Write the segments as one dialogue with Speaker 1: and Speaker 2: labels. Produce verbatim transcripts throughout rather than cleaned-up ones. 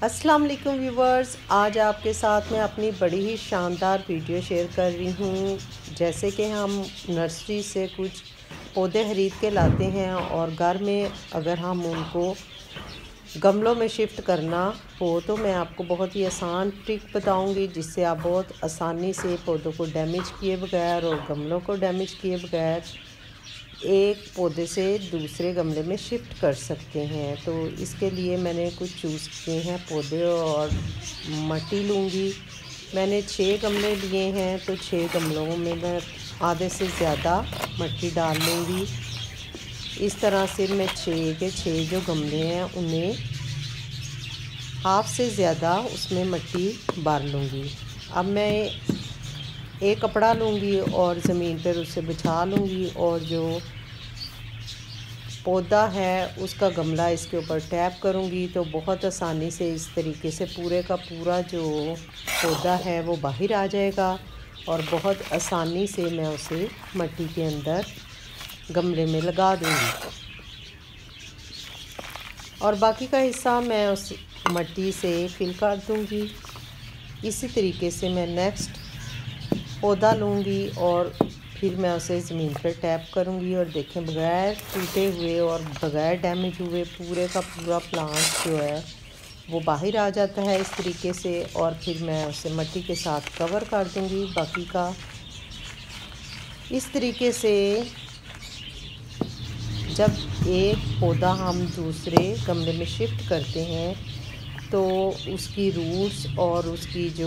Speaker 1: अस्सलाम वालेकुम व्यूवर्स, आज आपके साथ मैं अपनी बड़ी ही शानदार वीडियो शेयर कर रही हूँ। जैसे कि हम नर्सरी से कुछ पौधे ख़रीद के लाते हैं और घर में अगर हम उनको गमलों में शिफ्ट करना हो तो मैं आपको बहुत ही आसान ट्रिक बताऊंगी जिससे आप बहुत आसानी से पौधों को डैमेज किए बगैर और गमलों को डैमेज किए बगैर एक पौधे से दूसरे गमले में शिफ्ट कर सकते हैं। तो इसके लिए मैंने कुछ चूज़ किए हैं पौधे और मिट्टी लूँगी। मैंने छः गमले लिए हैं तो छः गमलों में मैं आधे से ज़्यादा मिट्टी डाल लूँगी। इस तरह से मैं छः के छः जो गमले हैं उन्हें हाफ से ज़्यादा उसमें मिट्टी भर लूँगी। अब मैं एक कपड़ा लूँगी और ज़मीन पर उसे बिछा लूँगी और जो पौधा है उसका गमला इसके ऊपर टैप करूँगी तो बहुत आसानी से इस तरीके से पूरे का पूरा जो पौधा है वो बाहर आ जाएगा और बहुत आसानी से मैं उसे मिट्टी के अंदर गमले में लगा दूँगी और बाकी का हिस्सा मैं उस मिट्टी से फिल कर दूँगी। इसी तरीके से मैं नेक्स्ट पौधा लूँगी और फिर मैं उसे ज़मीन पर टैप करूँगी और देखें बग़ैर टूटे हुए और बग़ैर डैमेज हुए पूरे का पूरा प्लांट जो है वो बाहर आ जाता है इस तरीके से। और फिर मैं उसे मिट्टी के साथ कवर कर दूँगी बाकी का। इस तरीके से जब एक पौधा हम दूसरे गमले में शिफ्ट करते हैं तो उसकी रूट्स और उसकी जो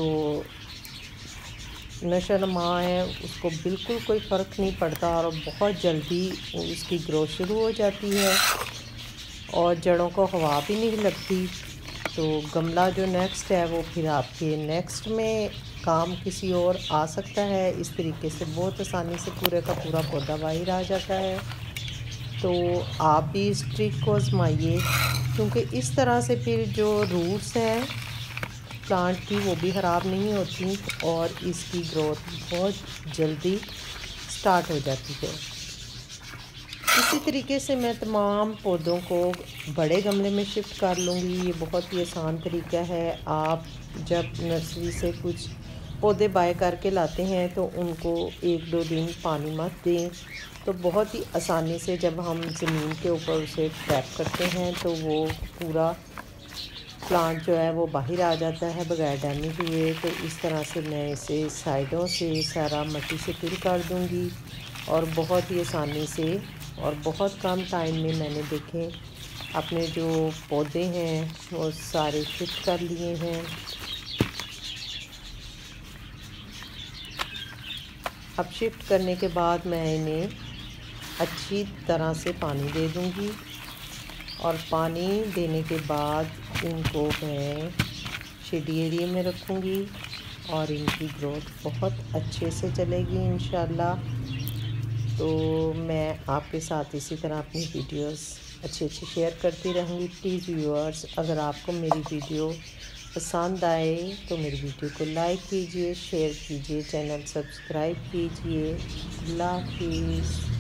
Speaker 1: नशोनुमा है उसको बिल्कुल कोई फ़र्क नहीं पड़ता और बहुत जल्दी उसकी ग्रोथ शुरू हो जाती है और जड़ों को हवा भी नहीं लगती। तो गमला जो नेक्स्ट है वो फिर आपके नेक्स्ट में काम किसी और आ सकता है। इस तरीके से बहुत आसानी से पूरे का पूरा पौधा बाहर आ जाता है। तो आप भी इस ट्रिक को आजमाइए क्योंकि इस तरह से फिर जो रूट्स हैं प्लांट की वो भी ख़राब नहीं होती और इसकी ग्रोथ बहुत जल्दी स्टार्ट हो जाती है। इसी तरीके से मैं तमाम पौधों को बड़े गमले में शिफ्ट कर लूँगी। ये बहुत ही आसान तरीका है। आप जब नर्सरी से कुछ पौधे बाय करके लाते हैं तो उनको एक दो दिन पानी मत दें तो बहुत ही आसानी से जब हम ज़मीन के ऊपर उसे ट्रैप करते हैं तो वो पूरा प्लांट जो है वो बाहर आ जाता है बगैर डैमेज हुए। तो इस तरह से मैं इसे साइडों से सारा मिट्टी से फिल कर दूंगी और बहुत ही आसानी से और बहुत कम टाइम में मैंने देखें अपने जो पौधे हैं वो सारे शिफ्ट कर लिए हैं। अब शिफ्ट करने के बाद मैं इन्हें अच्छी तरह से पानी दे दूंगी और पानी देने के बाद इनको मैं शेडी एरिया में रखूँगी और इनकी ग्रोथ बहुत अच्छे से चलेगी इंशाल्लाह। तो मैं आपके साथ इसी तरह अपनी वीडियोस अच्छे अच्छे शेयर करती रहूँगी। प्लीज़ व्यूअर्स, अगर आपको मेरी वीडियो पसंद आए तो मेरी वीडियो को लाइक कीजिए, शेयर कीजिए, चैनल सब्सक्राइब कीजिए। अल्लाह हाफ़िज़।